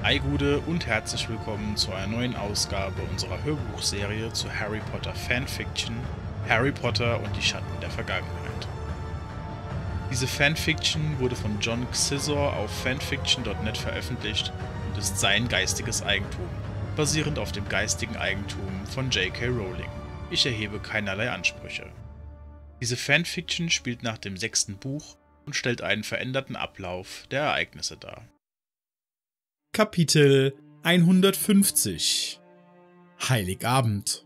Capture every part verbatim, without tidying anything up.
Ei Gude und herzlich willkommen zu einer neuen Ausgabe unserer Hörbuchserie zu Harry Potter Fanfiction Harry Potter und die Schatten der Vergangenheit. Diese Fanfiction wurde von John Xizor auf fanfiction punkt net veröffentlicht und ist sein geistiges Eigentum, basierend auf dem geistigen Eigentum von J K Rowling. Ich erhebe keinerlei Ansprüche. Diese Fanfiction spielt nach dem sechsten Buch und stellt einen veränderten Ablauf der Ereignisse dar. Kapitel hundertfünfzig Heiligabend.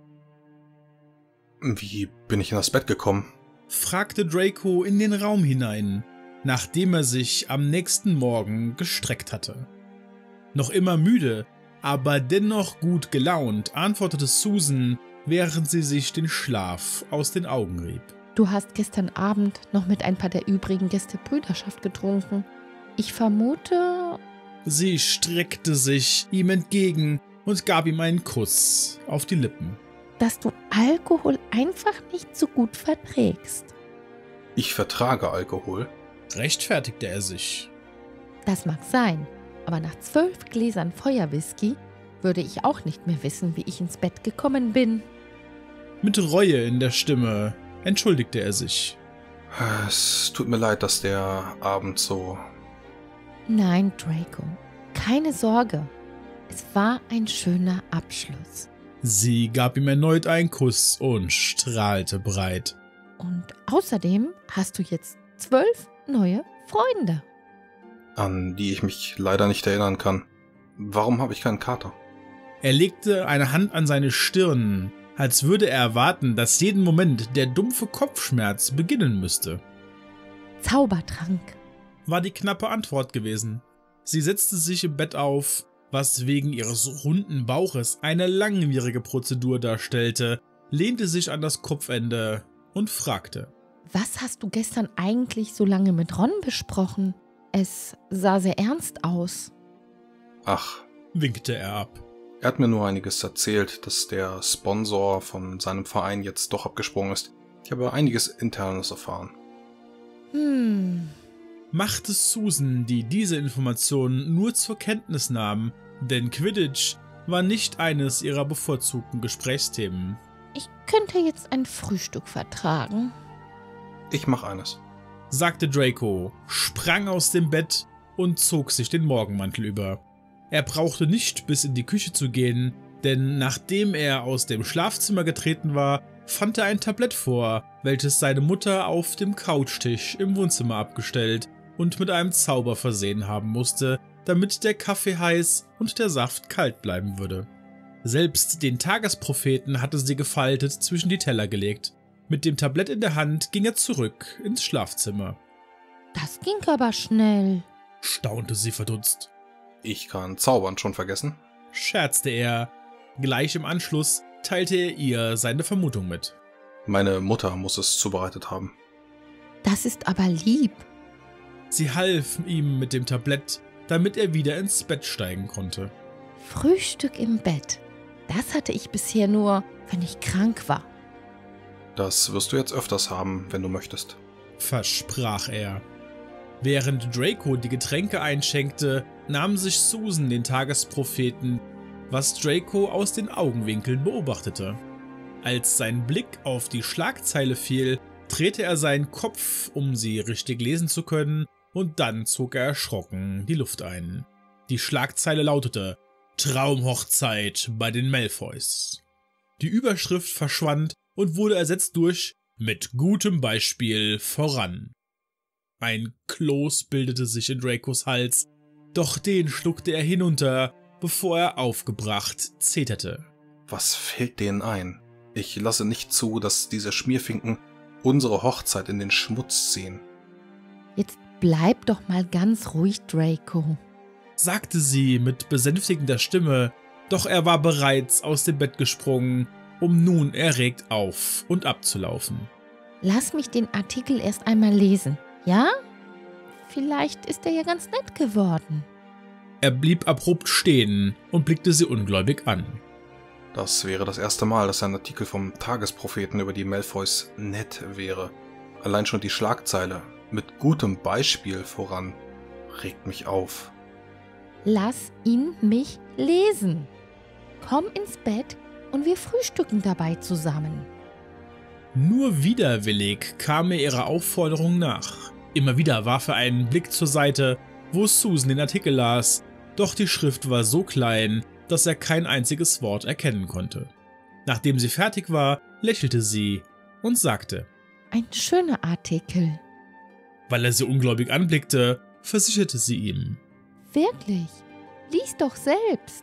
Wie bin ich in das Bett gekommen? Fragte Draco in den Raum hinein, nachdem er sich am nächsten Morgen gestreckt hatte. Noch immer müde, aber dennoch gut gelaunt, antwortete Susan, während sie sich den Schlaf aus den Augen rieb. Du hast gestern Abend noch mit ein paar der übrigen Gäste Brüderschaft getrunken. Ich vermute... Sie streckte sich ihm entgegen und gab ihm einen Kuss auf die Lippen. Dass du Alkohol einfach nicht so gut verträgst. Ich vertrage Alkohol. Rechtfertigte er sich. Das mag sein, aber nach zwölf Gläsern Feuerwhisky würde ich auch nicht mehr wissen, wie ich ins Bett gekommen bin. Mit Reue in der Stimme entschuldigte er sich. Es tut mir leid, dass der Abend so... Nein, Draco, keine Sorge. Es war ein schöner Abschluss. Sie gab ihm erneut einen Kuss und strahlte breit. Und außerdem hast du jetzt zwölf neue Freunde. An die ich mich leider nicht erinnern kann. Warum habe ich keinen Kater? Er legte eine Hand an seine Stirn, als würde er erwarten, dass jeden Moment der dumpfe Kopfschmerz beginnen müsste. Zaubertrank, war die knappe Antwort gewesen. Sie setzte sich im Bett auf, was wegen ihres runden Bauches eine langwierige Prozedur darstellte, lehnte sich an das Kopfende und fragte: Was hast du gestern eigentlich so lange mit Ron besprochen? Es sah sehr ernst aus. Ach, winkte er ab. Er hat mir nur einiges erzählt, dass der Sponsor von seinem Verein jetzt doch abgesprungen ist. Ich habe einiges Internes erfahren. Hm... machte Susan, die diese Informationen nur zur Kenntnis nahm, denn Quidditch war nicht eines ihrer bevorzugten Gesprächsthemen. Ich könnte jetzt ein Frühstück vertragen. Ich mach eines, sagte Draco, sprang aus dem Bett und zog sich den Morgenmantel über. Er brauchte nicht bis in die Küche zu gehen, denn nachdem er aus dem Schlafzimmer getreten war, fand er ein Tablett vor, welches seine Mutter auf dem Couchtisch im Wohnzimmer abgestellt und mit einem Zauber versehen haben musste, damit der Kaffee heiß und der Saft kalt bleiben würde. Selbst den Tagespropheten hatte sie gefaltet zwischen die Teller gelegt. Mit dem Tablett in der Hand ging er zurück ins Schlafzimmer. Das ging aber schnell, staunte sie verdutzt. Ich kann Zaubern schon vergessen, scherzte er. Gleich im Anschluss teilte er ihr seine Vermutung mit. Meine Mutter muss es zubereitet haben. Das ist aber lieb. Sie half ihm mit dem Tablett, damit er wieder ins Bett steigen konnte. Frühstück im Bett. Das hatte ich bisher nur, wenn ich krank war. Das wirst du jetzt öfters haben, wenn du möchtest, versprach er. Während Draco die Getränke einschenkte, nahm sich Susan den Tagespropheten, was Draco aus den Augenwinkeln beobachtete. Als sein Blick auf die Schlagzeile fiel, drehte er seinen Kopf, um sie richtig lesen zu können, und dann zog er erschrocken die Luft ein. Die Schlagzeile lautete: Traumhochzeit bei den Malfoys. Die Überschrift verschwand und wurde ersetzt durch Mit gutem Beispiel voran. Ein Kloß bildete sich in Dracos Hals, doch den schluckte er hinunter, bevor er aufgebracht zeterte. Was fällt denen ein? Ich lasse nicht zu, dass diese Schmierfinken unsere Hochzeit in den Schmutz ziehen. Jetzt bleib doch mal ganz ruhig, Draco, sagte sie mit besänftigender Stimme, doch er war bereits aus dem Bett gesprungen, um nun erregt auf- und abzulaufen. Lass mich den Artikel erst einmal lesen, ja? Vielleicht ist er ja ganz nett geworden. Er blieb abrupt stehen und blickte sie ungläubig an. Das wäre das erste Mal, dass ein Artikel vom Tagespropheten über die Malfoys nett wäre. Allein schon die Schlagzeile mit gutem Beispiel voran regt mich auf. Lass ihn mich lesen. Komm ins Bett und wir frühstücken dabei zusammen. Nur widerwillig kam er ihrer Aufforderung nach. Immer wieder warf er einen Blick zur Seite, wo Susan den Artikel las, doch die Schrift war so klein, dass er kein einziges Wort erkennen konnte. Nachdem sie fertig war, lächelte sie und sagte: Ein schöner Artikel. Weil er sie ungläubig anblickte, versicherte sie ihm: Wirklich? Lies doch selbst.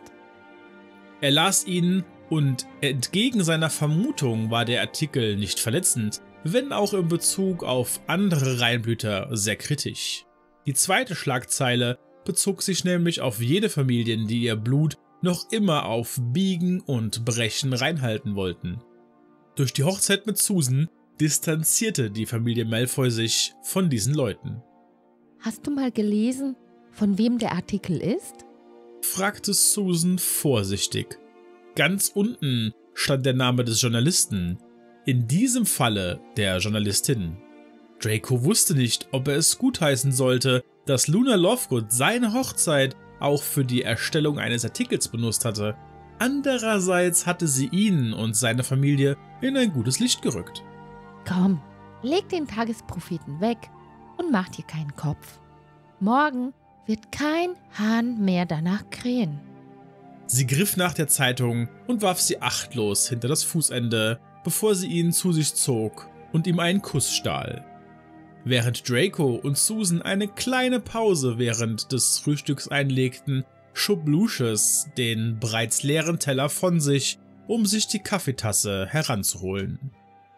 Er las ihn und entgegen seiner Vermutung war der Artikel nicht verletzend, wenn auch in Bezug auf andere Reinblüter sehr kritisch. Die zweite Schlagzeile bezog sich nämlich auf jene Familien, die ihr Blut noch immer auf Biegen und Brechen reinhalten wollten. Durch die Hochzeit mit Susan distanzierte die Familie Malfoy sich von diesen Leuten. Hast du mal gelesen, von wem der Artikel ist? Fragte Susan vorsichtig. Ganz unten stand der Name des Journalisten, in diesem Falle der Journalistin. Draco wusste nicht, ob er es gutheißen sollte, dass Luna Lovegood seine Hochzeit auch für die Erstellung eines Artikels benutzt hatte. Andererseits hatte sie ihn und seine Familie in ein gutes Licht gerückt. Komm, leg den Tagespropheten weg und mach dir keinen Kopf. Morgen wird kein Hahn mehr danach krähen. Sie griff nach der Zeitung und warf sie achtlos hinter das Fußende, bevor sie ihn zu sich zog und ihm einen Kuss stahl. Während Draco und Susan eine kleine Pause während des Frühstücks einlegten, schob Lucius den bereits leeren Teller von sich, um sich die Kaffeetasse heranzuholen.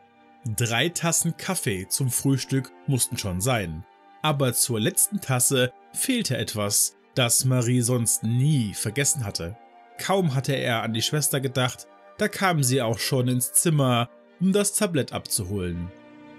Drei Tassen Kaffee zum Frühstück mussten schon sein, aber zur letzten Tasse fehlte etwas, das Marie sonst nie vergessen hatte. Kaum hatte er an die Schwester gedacht, da kam sie auch schon ins Zimmer, um das Tablett abzuholen.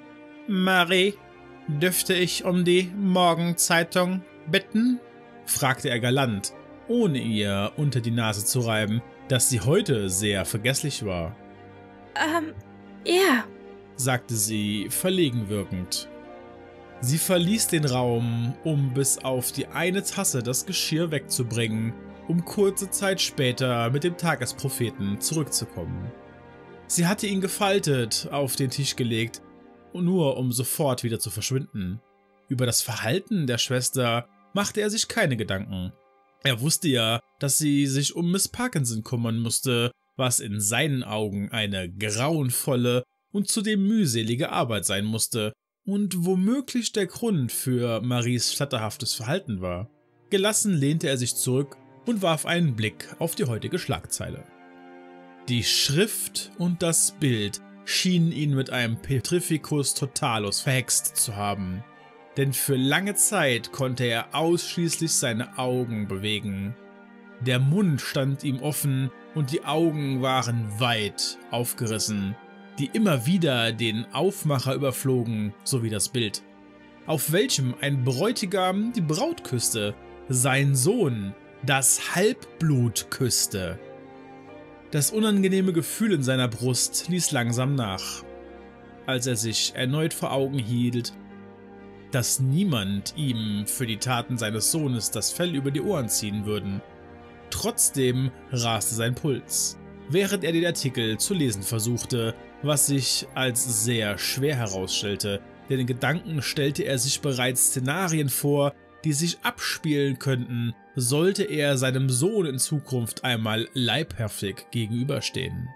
»Marie, dürfte ich um die Morgenzeitung bitten?« fragte er galant, ohne ihr unter die Nase zu reiben, dass sie heute sehr vergesslich war. Ähm, ja, sagte sie, verlegen wirkend. Sie verließ den Raum, um bis auf die eine Tasse das Geschirr wegzubringen, um kurze Zeit später mit dem Tagespropheten zurückzukommen. Sie hatte ihn gefaltet auf den Tisch gelegt, nur um sofort wieder zu verschwinden. Über das Verhalten der Schwester machte er sich keine Gedanken. Er wusste ja, dass sie sich um Miss Parkinson kümmern musste, was in seinen Augen eine grauenvolle und zudem mühselige Arbeit sein musste und womöglich der Grund für Maries flatterhaftes Verhalten war. Gelassen lehnte er sich zurück und warf einen Blick auf die heutige Schlagzeile. Die Schrift und das Bild schienen ihn mit einem Petrificus Totalus verhext zu haben, denn für lange Zeit konnte er ausschließlich seine Augen bewegen. Der Mund stand ihm offen und die Augen waren weit aufgerissen, die immer wieder den Aufmacher überflogen, sowie das Bild, auf welchem ein Bräutigam die Braut küsste, sein Sohn das Halbblut küsste. Das unangenehme Gefühl in seiner Brust ließ langsam nach, als er sich erneut vor Augen hielt, dass niemand ihm für die Taten seines Sohnes das Fell über die Ohren ziehen würden. Trotzdem raste sein Puls, während er den Artikel zu lesen versuchte, was sich als sehr schwer herausstellte, denn in Gedanken stellte er sich bereits Szenarien vor, die sich abspielen könnten, sollte er seinem Sohn in Zukunft einmal leibhaftig gegenüberstehen.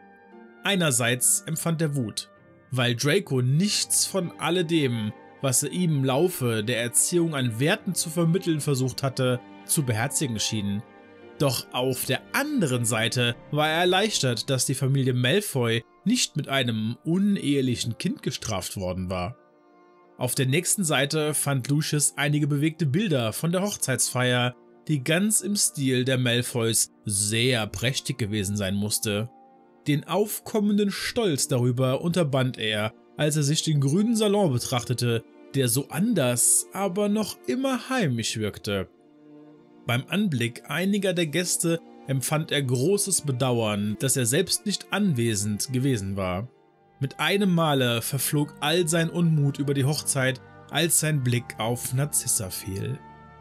Einerseits empfand er Wut, weil Draco nichts von alledem, was er ihm im Laufe der Erziehung an Werten zu vermitteln versucht hatte, zu beherzigen schien. Doch auf der anderen Seite war er erleichtert, dass die Familie Malfoy nicht mit einem unehelichen Kind gestraft worden war. Auf der nächsten Seite fand Lucius einige bewegte Bilder von der Hochzeitsfeier, die ganz im Stil der Malfoys sehr prächtig gewesen sein musste. Den aufkommenden Stolz darüber unterband er, als er sich den grünen Salon betrachtete, der so anders, aber noch immer heimisch wirkte. Beim Anblick einiger der Gäste empfand er großes Bedauern, dass er selbst nicht anwesend gewesen war. Mit einem Male verflog all sein Unmut über die Hochzeit, als sein Blick auf Narzissa fiel.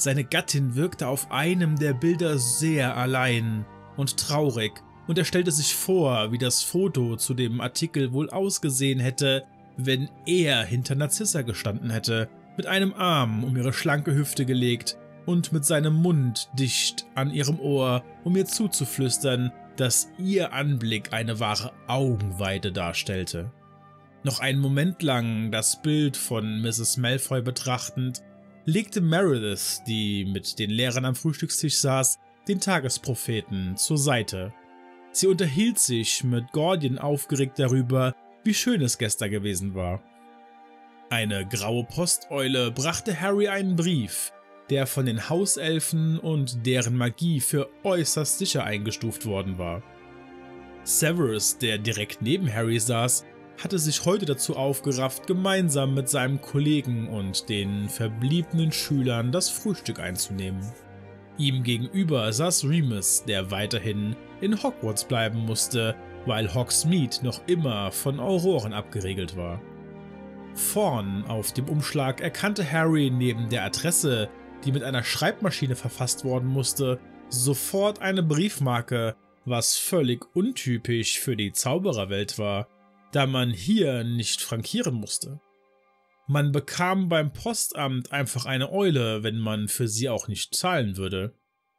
Seine Gattin wirkte auf einem der Bilder sehr allein und traurig, und er stellte sich vor, wie das Foto zu dem Artikel wohl ausgesehen hätte, wenn er hinter Narcissa gestanden hätte, mit einem Arm um ihre schlanke Hüfte gelegt und mit seinem Mund dicht an ihrem Ohr, um ihr zuzuflüstern, dass ihr Anblick eine wahre Augenweide darstellte. Noch einen Moment lang das Bild von Misses Malfoy betrachtend, legte Meredith, die mit den Lehrern am Frühstückstisch saß, den Tagespropheten zur Seite. Sie unterhielt sich mit Gordian aufgeregt darüber, wie schön es gestern gewesen war. Eine graue Posteule brachte Harry einen Brief, der von den Hauselfen und deren Magie für äußerst sicher eingestuft worden war. Severus, der direkt neben Harry saß, hatte sich heute dazu aufgerafft, gemeinsam mit seinem Kollegen und den verbliebenen Schülern das Frühstück einzunehmen. Ihm gegenüber saß Remus, der weiterhin in Hogwarts bleiben musste, weil Hogsmeade noch immer von Auroren abgeriegelt war. Vorn auf dem Umschlag erkannte Harry neben der Adresse, die mit einer Schreibmaschine verfasst worden musste, sofort eine Briefmarke, was völlig untypisch für die Zaubererwelt war, da man hier nicht frankieren musste. Man bekam beim Postamt einfach eine Eule, wenn man für sie auch nicht zahlen würde.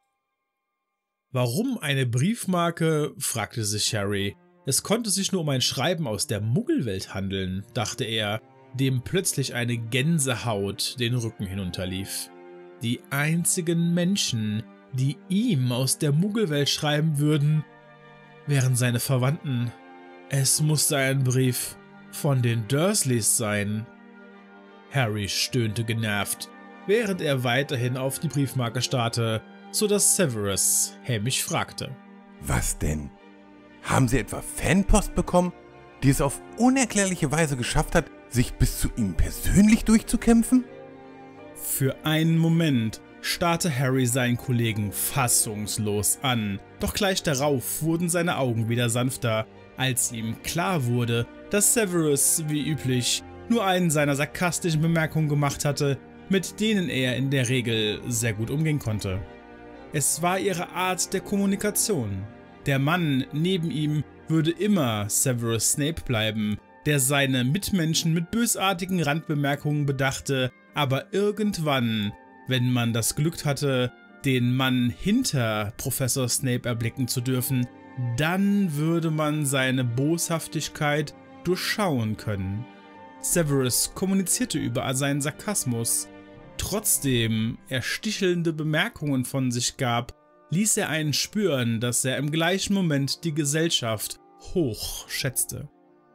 Warum eine Briefmarke, fragte sich Harry. Es konnte sich nur um ein Schreiben aus der Muggelwelt handeln, dachte er, dem plötzlich eine Gänsehaut den Rücken hinunterlief. Die einzigen Menschen, die ihm aus der Muggelwelt schreiben würden, wären seine Verwandten. Es musste ein Brief von den Dursleys sein. Harry stöhnte genervt, während er weiterhin auf die Briefmarke starrte, so dass Severus hämisch fragte. Was denn? Haben Sie etwa Fanpost bekommen, die es auf unerklärliche Weise geschafft hat, sich bis zu Ihnen persönlich durchzukämpfen? Für einen Moment starrte Harry seinen Kollegen fassungslos an, doch gleich darauf wurden seine Augen wieder sanfter, als ihm klar wurde, dass Severus, wie üblich, nur einen seiner sarkastischen Bemerkungen gemacht hatte, mit denen er in der Regel sehr gut umgehen konnte. Es war ihre Art der Kommunikation. Der Mann neben ihm würde immer Severus Snape bleiben, der seine Mitmenschen mit bösartigen Randbemerkungen bedachte, aber irgendwann, wenn man das Glück hatte, den Mann hinter Professor Snape erblicken zu dürfen, dann würde man seine Boshaftigkeit durchschauen können. Severus kommunizierte über seinen Sarkasmus. Trotzdem er stichelnde Bemerkungen von sich gab, ließ er einen spüren, dass er im gleichen Moment die Gesellschaft hoch schätzte.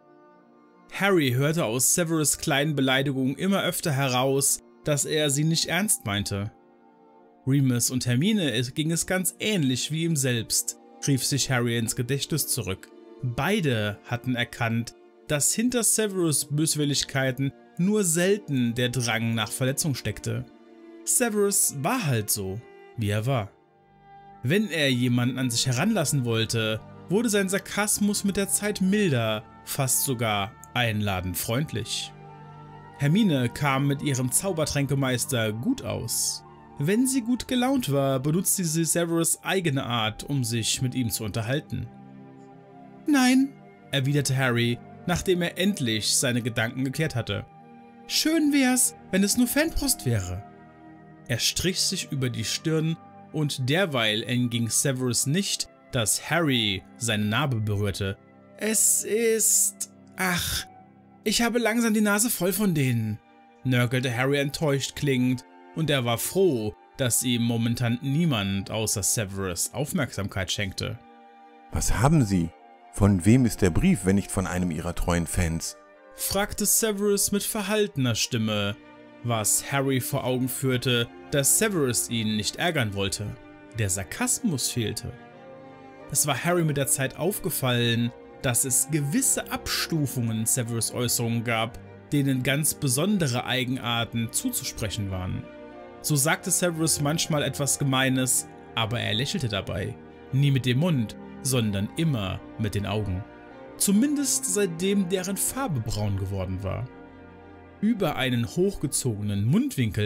Harry hörte aus Severus' kleinen Beleidigungen immer öfter heraus, dass er sie nicht ernst meinte. Remus und Hermine ging es ganz ähnlich wie ihm selbst, rief sich Harry ins Gedächtnis zurück. Beide hatten erkannt, dass hinter Severus' Böswilligkeiten nur selten der Drang nach Verletzung steckte. Severus war halt so, wie er war. Wenn er jemanden an sich heranlassen wollte, wurde sein Sarkasmus mit der Zeit milder, fast sogar einladend freundlich. Hermine kam mit ihrem Zaubertränkemeister gut aus. Wenn sie gut gelaunt war, benutzte sie Severus' eigene Art, um sich mit ihm zu unterhalten. »Nein«, erwiderte Harry, nachdem er endlich seine Gedanken geklärt hatte. »Schön wär's, wenn es nur Fanpost wäre.« Er strich sich über die Stirn und derweil entging Severus nicht, dass Harry seine Narbe berührte. »Es ist... Ach, ich habe langsam die Nase voll von denen«, nörgelte Harry enttäuscht klingend, und er war froh, dass ihm momentan niemand außer Severus Aufmerksamkeit schenkte. »Was haben Sie? Von wem ist der Brief, wenn nicht von einem Ihrer treuen Fans?« fragte Severus mit verhaltener Stimme, was Harry vor Augen führte, dass Severus ihn nicht ärgern wollte. Der Sarkasmus fehlte. Es war Harry mit der Zeit aufgefallen, dass es gewisse Abstufungen Severus' Äußerungen gab, denen ganz besondere Eigenarten zuzusprechen waren. So sagte Severus manchmal etwas Gemeines, aber er lächelte dabei, nie mit dem Mund, sondern immer mit den Augen. Zumindest seitdem deren Farbe braun geworden war. Über einen hochgezogenen Mundwinkel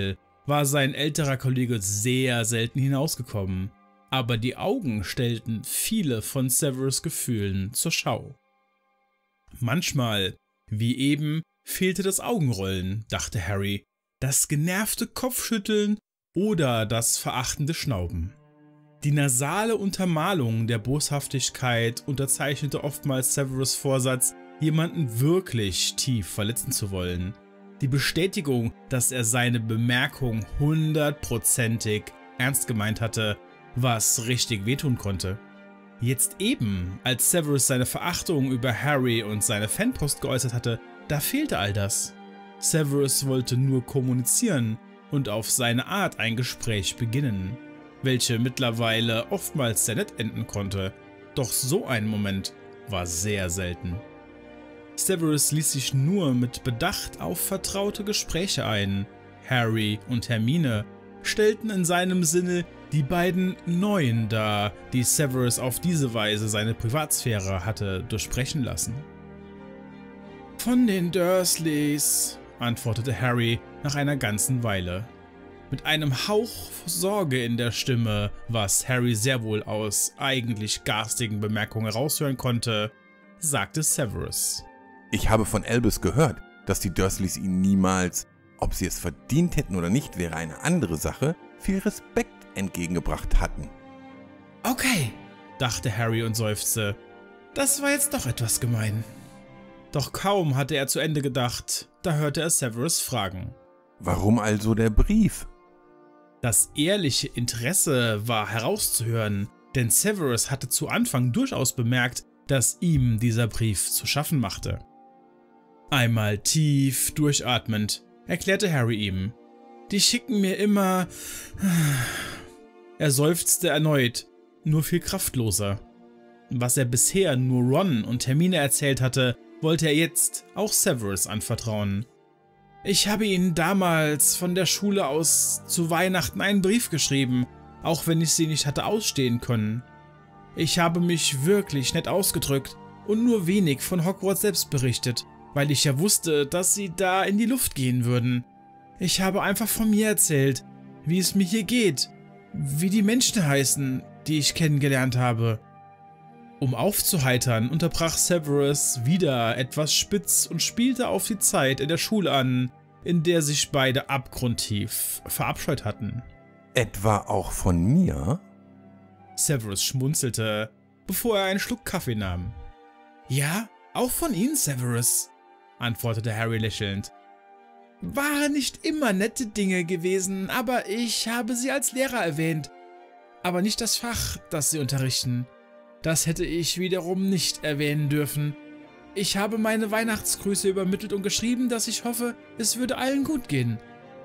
war sein älterer Kollege sehr selten hinausgekommen, aber die Augen stellten viele von Severus' Gefühlen zur Schau. Manchmal, wie eben, fehlte das Augenrollen, dachte Harry, das genervte Kopfschütteln oder das verachtende Schnauben. Die nasale Untermalung der Boshaftigkeit unterzeichnete oftmals Severus' Vorsatz, jemanden wirklich tief verletzen zu wollen. Die Bestätigung, dass er seine Bemerkung hundertprozentig ernst gemeint hatte, was richtig wehtun konnte. Jetzt eben, als Severus seine Verachtung über Harry und seine Fanpost geäußert hatte, da fehlte all das. Severus wollte nur kommunizieren und auf seine Art ein Gespräch beginnen, welche mittlerweile oftmals sehr nett enden konnte, doch so ein Moment war sehr selten. Severus ließ sich nur mit Bedacht auf vertraute Gespräche ein. Harry und Hermine stellten in seinem Sinne die beiden Neuen dar, die Severus auf diese Weise seine Privatsphäre hatte durchbrechen lassen. »Von den Dursleys«, antwortete Harry nach einer ganzen Weile. Mit einem Hauch Sorge in der Stimme, was Harry sehr wohl aus eigentlich garstigen Bemerkungen heraushören konnte, sagte Severus. Ich habe von Albus gehört, dass die Dursleys ihn niemals, ob sie es verdient hätten oder nicht, wäre eine andere Sache, viel Respekt entgegengebracht hatten. Okay, dachte Harry und seufzte. Das war jetzt doch etwas gemein. Doch kaum hatte er zu Ende gedacht, da hörte er Severus fragen. Warum also der Brief? Das ehrliche Interesse war herauszuhören, denn Severus hatte zu Anfang durchaus bemerkt, dass ihm dieser Brief zu schaffen machte. Einmal tief durchatmend, erklärte Harry ihm. Die schicken mir immer... Er seufzte erneut, nur viel kraftloser. Was er bisher nur Ron und Hermine erzählt hatte, wollte er jetzt auch Severus anvertrauen. Ich habe ihnen damals von der Schule aus zu Weihnachten einen Brief geschrieben, auch wenn ich sie nicht hatte ausstehen können. Ich habe mich wirklich nett ausgedrückt und nur wenig von Hogwarts selbst berichtet, weil ich ja wusste, dass sie da in die Luft gehen würden. Ich habe einfach von mir erzählt, wie es mir hier geht, wie die Menschen heißen, die ich kennengelernt habe. Um aufzuheitern, unterbrach Severus wieder etwas spitz und spielte auf die Zeit in der Schule an, in der sich beide abgrundtief verabscheut hatten. Etwa auch von mir? Severus schmunzelte, bevor er einen Schluck Kaffee nahm. Ja, auch von Ihnen, Severus, antwortete Harry lächelnd. Waren nicht immer nette Dinge gewesen, aber ich habe sie als Lehrer erwähnt. Aber nicht das Fach, das sie unterrichten. Das hätte ich wiederum nicht erwähnen dürfen. Ich habe meine Weihnachtsgrüße übermittelt und geschrieben, dass ich hoffe, es würde allen gut gehen.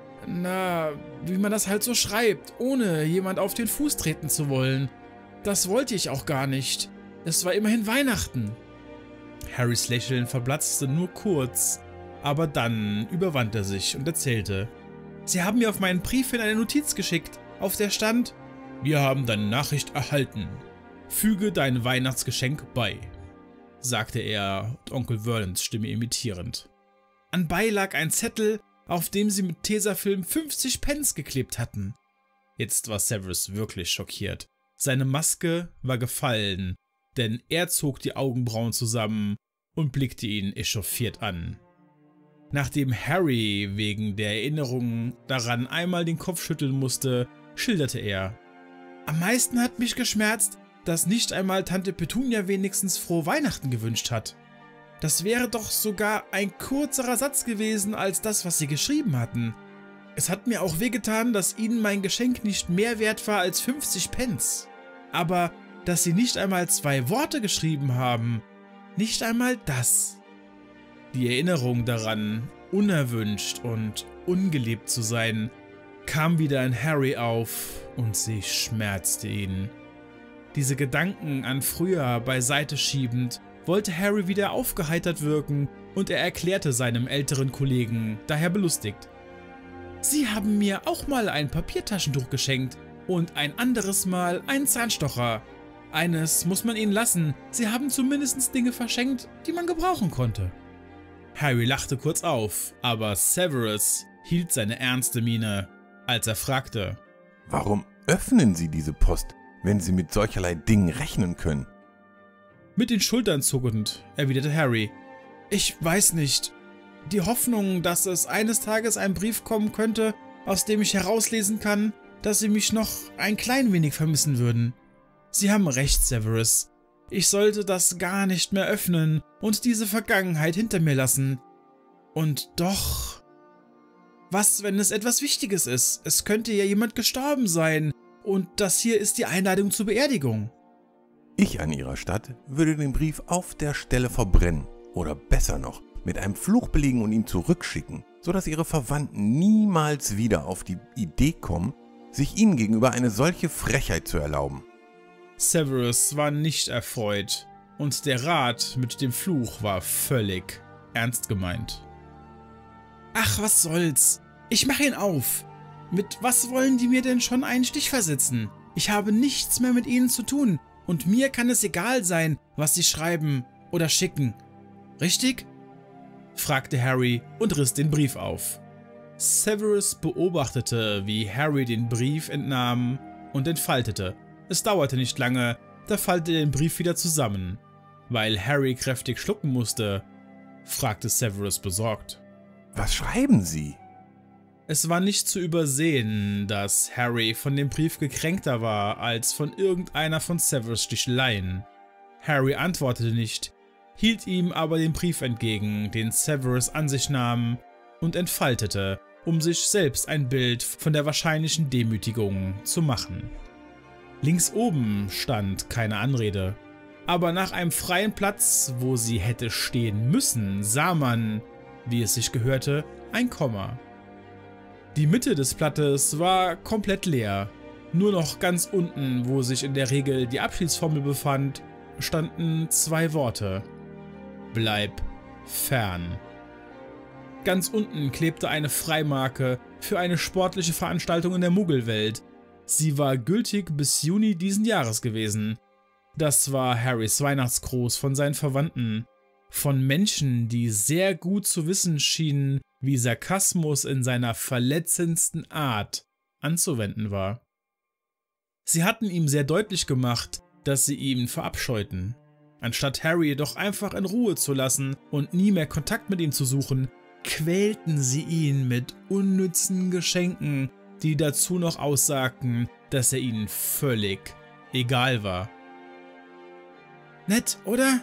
Na, wie man das halt so schreibt, ohne jemand auf den Fuß treten zu wollen. Das wollte ich auch gar nicht. Es war immerhin Weihnachten. Harrys Lächeln verplatzte nur kurz, aber dann überwand er sich und erzählte. Sie haben mir auf meinen Brief hin eine Notiz geschickt, auf der stand: Wir haben deine Nachricht erhalten. Füge dein Weihnachtsgeschenk bei, sagte er, Onkel Verlons Stimme imitierend. Anbei lag ein Zettel, auf dem sie mit Tesafilm fünfzig Pence geklebt hatten. Jetzt war Severus wirklich schockiert. Seine Maske war gefallen, denn er zog die Augenbrauen zusammen und blickte ihn echauffiert an. Nachdem Harry wegen der Erinnerung daran einmal den Kopf schütteln musste, schilderte er. Am meisten hat mich geschmerzt, dass nicht einmal Tante Petunia wenigstens frohe Weihnachten gewünscht hat. Das wäre doch sogar ein kürzerer Satz gewesen als das, was sie geschrieben hatten. Es hat mir auch wehgetan, dass ihnen mein Geschenk nicht mehr wert war als fünfzig Pence. Aber dass sie nicht einmal zwei Worte geschrieben haben, nicht einmal das. Die Erinnerung daran, unerwünscht und ungeliebt zu sein, kam wieder in Harry auf und sie schmerzte ihn. Diese Gedanken an früher beiseite schiebend, wollte Harry wieder aufgeheitert wirken und er erklärte seinem älteren Kollegen, daher belustigt. Sie haben mir auch mal ein Papiertaschentuch geschenkt und ein anderes Mal einen Zahnstocher. Eines muss man ihnen lassen, sie haben zumindest Dinge verschenkt, die man gebrauchen konnte. Harry lachte kurz auf, aber Severus hielt seine ernste Miene. als er fragte: Warum öffnen Sie diese Post, wenn Sie mit solcherlei Dingen rechnen können? Mit den Schultern zuckend erwiderte Harry: Ich weiß nicht. Die Hoffnung, dass es eines Tages ein Brief kommen könnte, aus dem ich herauslesen kann, dass Sie mich noch ein klein wenig vermissen würden. Sie haben recht, Severus. Ich sollte das gar nicht mehr öffnen und diese Vergangenheit hinter mir lassen. Und doch... Was, wenn es etwas Wichtiges ist? Es könnte ja jemand gestorben sein. Und das hier ist die Einladung zur Beerdigung. Ich an Ihrer Stadt würde den Brief auf der Stelle verbrennen. Oder besser noch, mit einem Fluch belegen und ihn zurückschicken, sodass Ihre Verwandten niemals wieder auf die Idee kommen, sich Ihnen gegenüber eine solche Frechheit zu erlauben. Severus war nicht erfreut. Und der Rat mit dem Fluch war völlig ernst gemeint. Ach, was soll's. Ich mache ihn auf. Mit was wollen die mir denn schon einen Stich versetzen? Ich habe nichts mehr mit ihnen zu tun und mir kann es egal sein, was sie schreiben oder schicken. Richtig? Fragte Harry und riss den Brief auf. Severus beobachtete, wie Harry den Brief entnahm und entfaltete. Es dauerte nicht lange, da faltete er den Brief wieder zusammen. Weil Harry kräftig schlucken musste, fragte Severus besorgt: Was schreiben Sie? Es war nicht zu übersehen, dass Harry von dem Brief gekränkter war als von irgendeiner von Severus' Sticheleien. Harry antwortete nicht, hielt ihm aber den Brief entgegen, den Severus an sich nahm, und entfaltete, um sich selbst ein Bild von der wahrscheinlichen Demütigung zu machen. Links oben stand keine Anrede, aber nach einem freien Platz, wo sie hätte stehen müssen, sah man, wie es sich gehörte, ein Komma. Die Mitte des Blattes war komplett leer. Nur noch ganz unten, wo sich in der Regel die Abschiedsformel befand, standen zwei Worte: Bleib fern. Ganz unten klebte eine Freimarke für eine sportliche Veranstaltung in der Muggelwelt. Sie war gültig bis Juni diesen Jahres gewesen. Das war Harrys Weihnachtsgruß von seinen Verwandten. Von Menschen, die sehr gut zu wissen schienen, wie Sarkasmus in seiner verletzendsten Art anzuwenden war. Sie hatten ihm sehr deutlich gemacht, dass sie ihn verabscheuten. Anstatt Harry jedoch einfach in Ruhe zu lassen und nie mehr Kontakt mit ihm zu suchen, quälten sie ihn mit unnützen Geschenken, die dazu noch aussagten, dass er ihnen völlig egal war. Nett, oder?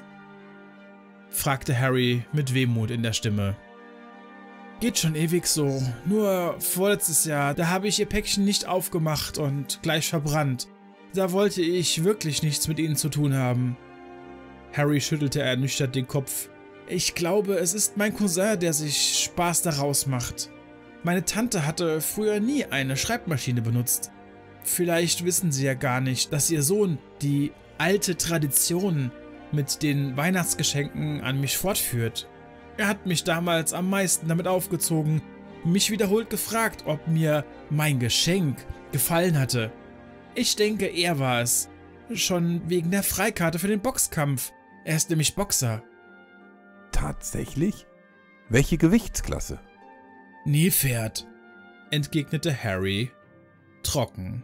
Fragte Harry mit Wehmut in der Stimme. Geht schon ewig so, nur vorletztes Jahr, da habe ich ihr Päckchen nicht aufgemacht und gleich verbrannt. Da wollte ich wirklich nichts mit ihnen zu tun haben. Harry schüttelte ernüchtert den Kopf. Ich glaube, es ist mein Cousin, der sich Spaß daraus macht. Meine Tante hatte früher nie eine Schreibmaschine benutzt. Vielleicht wissen Sie ja gar nicht, dass Ihr Sohn die alte Tradition mit den Weihnachtsgeschenken an mich fortführt. Er hat mich damals am meisten damit aufgezogen, mich wiederholt gefragt, ob mir mein Geschenk gefallen hatte. Ich denke, er war es. Schon wegen der Freikarte für den Boxkampf. Er ist nämlich Boxer. Tatsächlich? Welche Gewichtsklasse? Nilpferd, entgegnete Harry trocken.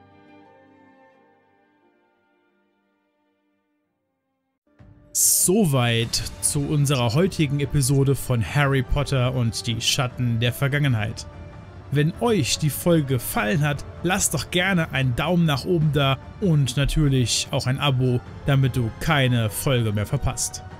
Soweit zu unserer heutigen Episode von Harry Potter und die Schatten der Vergangenheit. Wenn euch die Folge gefallen hat, lasst doch gerne einen Daumen nach oben da und natürlich auch ein Abo, damit du keine Folge mehr verpasst.